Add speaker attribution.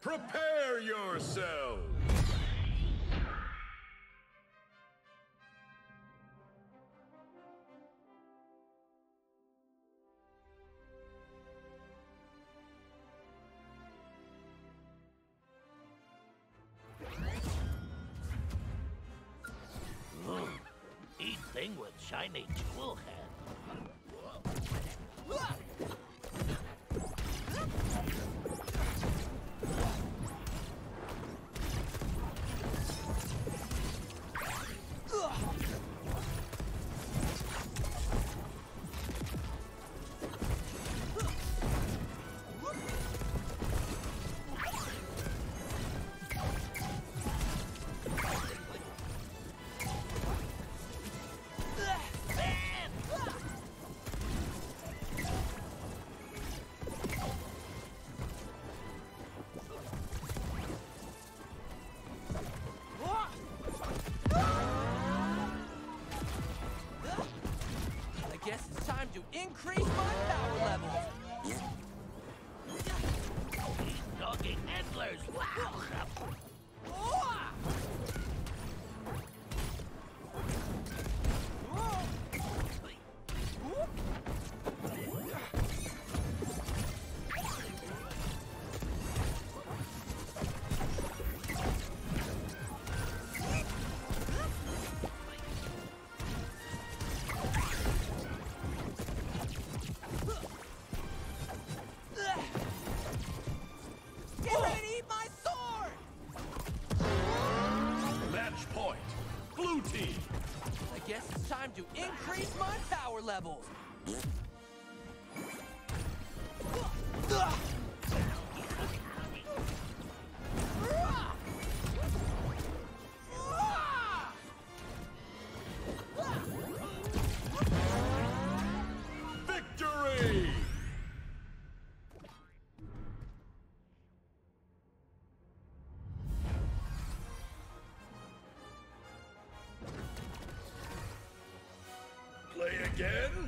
Speaker 1: Prepare yourselves!
Speaker 2: Eat thing with shiny jewel head.
Speaker 3: I guess it's time to increase my power levels.
Speaker 2: Eat doggy endlers. Wow.
Speaker 3: Get ready to eat my sword!
Speaker 1: Match point. Blue team.
Speaker 3: I guess it's time to increase my power levels.
Speaker 1: Victory! Play again?